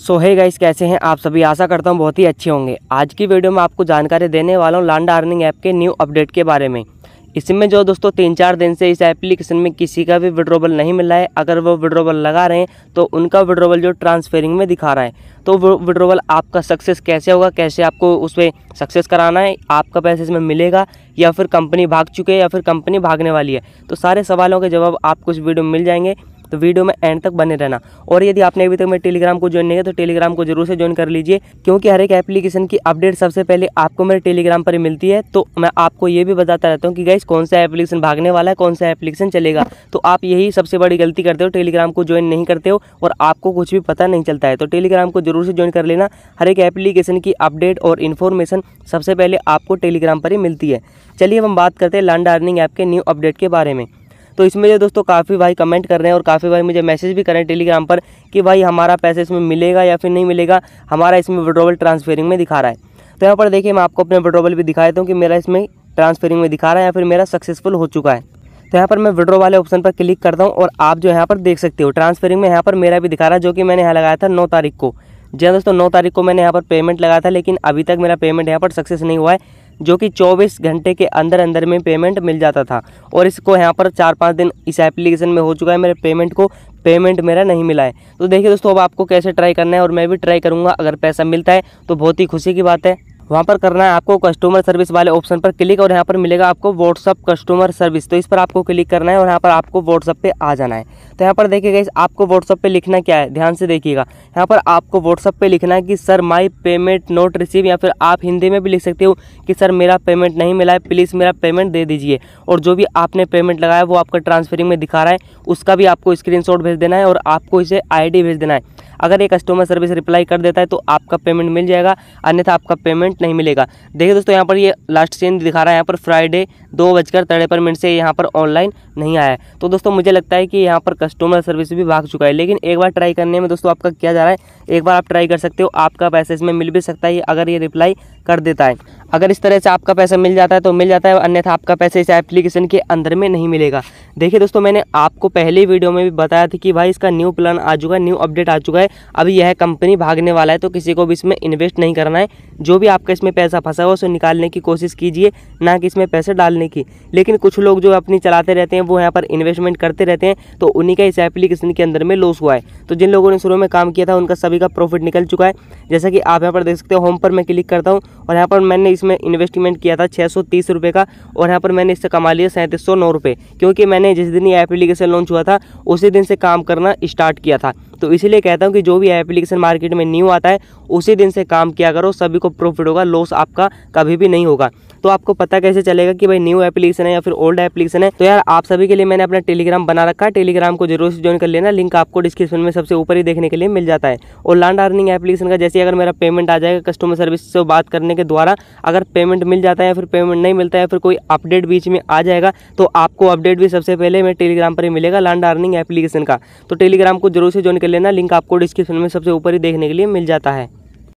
सो hey guys, कैसे हैं आप सभी। आशा करता हूं बहुत ही अच्छे होंगे। आज की वीडियो में आपको जानकारी देने वाला हूं लांडा अर्निंग ऐप के न्यू अपडेट के बारे में। इसमें जो दोस्तों 3-4 दिन से इस एप्लीकेशन में किसी का भी विड्रॉबल नहीं मिल रहा है। अगर वो विड्रॉबल लगा रहे हैं तो उनका विड्रॉबल जो ट्रांसफरिंग में दिखा रहा है, तो वो विड्रॉबल आपका सक्सेस कैसे होगा, कैसे आपको उस पर सक्सेस कराना है, आपका पैसे इसमें मिलेगा या फिर कंपनी भाग चुके हैं या फिर कंपनी भागने वाली है, तो सारे सवालों के जवाब आपको इस वीडियो में मिल जाएंगे। तो वीडियो में एंड तक बने रहना। और यदि आपने अभी तक मेरे टेलीग्राम को ज्वाइन नहीं किया तो टेलीग्राम को जरूर से ज्वाइन कर लीजिए, क्योंकि हर एक एप्लीकेशन की अपडेट सबसे पहले आपको मेरे टेलीग्राम पर ही मिलती है। तो मैं आपको ये भी बताता रहता हूँ कि गाइस कौन सा एप्लीकेशन भागने वाला है, कौन सा एप्लीकेशन चलेगा। तो आप यही सबसे बड़ी गलती करते हो, टेलीग्राम को ज्वाइन नहीं करते हो और आपको कुछ भी पता नहीं चलता है। तो टेलीग्राम को जरूर से ज्वाइन कर लेना। हर एक एप्लीकेशन की अपडेट और इन्फॉर्मेशन सबसे पहले आपको टेलीग्राम पर ही मिलती है। चलिए हम बात करते हैं लांडा अर्निंग ऐप के न्यू अपडेट के बारे में। तो इसमें जो दोस्तों काफ़ी भाई कमेंट कर रहे हैं और काफ़ी भाई मुझे मैसेज भी कर रहे हैं टेलीग्राम पर कि भाई हमारा पैसा इसमें मिलेगा या फिर नहीं मिलेगा, हमारा इसमें विड्रॉबल ट्रांसफरिंग में दिखा रहा है। तो यहाँ पर देखिए, मैं आपको अपने विड्रॉबल भी दिखा देता हूँ कि मेरा इसमें ट्रांसफरिंग में दिखा रहा है या फिर मेरा सक्सेसफुल हो चुका है। तो यहाँ पर मैं विड्रॉ वाले ऑप्शन पर क्लिक करता हूँ और आप जो यहाँ पर देख सकते हो ट्रांसफरिंग में यहाँ पर मेरा भी दिखा रहा है, जो कि मैंने यहाँ लगाया था 9 तारीख को। जी हाँ दोस्तों, 9 तारीख को मैंने यहाँ पर पेमेंट लगाया था, लेकिन अभी तक मेरा पेमेंट यहाँ पर सक्सेस नहीं हुआ है, जो कि 24 घंटे के अंदर अंदर में पेमेंट मिल जाता था। और इसको यहाँ पर 4-5 दिन इस एप्लीकेशन में हो चुका है, मेरे पेमेंट मेरा नहीं मिला है। तो देखिए दोस्तों, अब आपको कैसे ट्राई करना है और मैं भी ट्राई करूँगा। अगर पैसा मिलता है तो बहुत ही खुशी की बात है। वहाँ पर करना है आपको कस्टमर सर्विस वाले ऑप्शन पर क्लिक और यहाँ पर मिलेगा आपको व्हाट्सअप कस्टमर सर्विस। तो इस पर आपको क्लिक करना है और यहाँ पर आपको व्हाट्सअप पे आ जाना है। तो यहाँ पर देखिएगा, आपको व्हाट्सअप पे लिखना क्या है, ध्यान से देखिएगा। यहाँ पर आपको व्हाट्सअप पे लिखना है कि sir my payment not receive, या फिर आप हिंदी में भी लिख सकते हो कि सर मेरा पेमेंट नहीं मिला है, प्लीज़ मेरा पेमेंट दे दीजिए। और जो भी आपने पेमेंट लगाया वो आपका ट्रांसफरिंग में दिखा रहा है, उसका भी आपको स्क्रीनशॉट भेज देना है और आपको इसे ID भेज देना है। अगर एक कस्टमर सर्विस रिप्लाई कर देता है तो आपका पेमेंट मिल जाएगा, अन्यथा आपका पेमेंट नहीं मिलेगा। देखिए दोस्तों, यहाँ पर ये लास्ट सीन दिखा रहा है, यहाँ पर फ्राइडे 2:53 से यहाँ पर ऑनलाइन नहीं आया है। तो दोस्तों मुझे लगता है कि यहाँ पर कस्टमर सर्विस भी भाग चुका है, लेकिन एक बार ट्राई करने में दोस्तों आपका क्या जा रहा है, एक बार आप ट्राई कर सकते हो, आपका पैसा इसमें मिल भी सकता है अगर ये रिप्लाई कर देता है। अगर इस तरह से आपका पैसा मिल जाता है तो मिल जाता है, अन्यथा आपका पैसा इस एप्लीकेशन के अंदर में नहीं मिलेगा। देखिए दोस्तों, मैंने आपको पहले वीडियो में भी बताया था कि भाई इसका न्यू प्लान आ चुका है, न्यू अपडेट आ चुका है। अभी यह कंपनी भागने वाला है, तो किसी को भी इसमें इन्वेस्ट नहीं करना है। जो भी आपका इसमें पैसा फंसा हो उसे निकालने की कोशिश कीजिए, ना कि इसमें पैसे डालने की। लेकिन कुछ लोग जो अपनी चलाते रहते हैं वो यहाँ पर इन्वेस्टमेंट करते रहते हैं, तो उन्हीं का इस एप्लीकेशन के अंदर में लॉस हुआ है। तो जिन लोगों ने शुरू में काम किया था उनका सभी का प्रॉफिट निकल चुका है। जैसा कि आप यहाँ पर देख सकते हो, होम पर मैं क्लिक करता हूँ और यहाँ पर मैंने इसमें इन्वेस्टमेंट किया था 630 रुपये का, और यहाँ पर मैंने इससे कमा लिया 3709 रुपये, क्योंकि मैंने जिस दिन ये एप्लीकेशन लॉन्च हुआ था उसी दिन से काम करना स्टार्ट किया था। तो इसीलिए कहता हूँ कि जो भी एप्लीकेशन मार्केट में न्यू आता है उसी दिन से काम किया करो, सभी को प्रॉफिट होगा, लॉस आपका कभी भी नहीं होगा। तो आपको पता कैसे चलेगा कि भाई न्यू एप्लीकेशन है या फिर ओल्ड एप्लीकेशन है? तो यार आप सभी के लिए मैंने अपना टेलीग्राम बना रखा है, टेलीग्राम को जरूर से ज्वाइन कर लेना। लिंक आपको डिस्क्रिप्शन में सबसे ऊपर ही देखने के लिए मिल जाता है। और लांडा अर्निंग एप्लीकेशन का जैसे अगर मेरा पेमेंट आ जाएगा कस्टमर सर्विस से बात करने के द्वारा, अगर पेमेंट मिल जाता है या फिर पेमेंट नहीं मिलता है, फिर कोई अपडेट बीच में आ जाएगा, तो आपको अपडेट भी सबसे पहले मेरे टेलीग्राम पर ही मिलेगा लांडा अर्निंग एप्लीकेशन का। तो टेलीग्राम को जरूर से ज्वाइन कर लेना, लिंक आपको डिस्क्रिप्शन में सबसे ऊपर ही देखने के लिए मिल जाता है।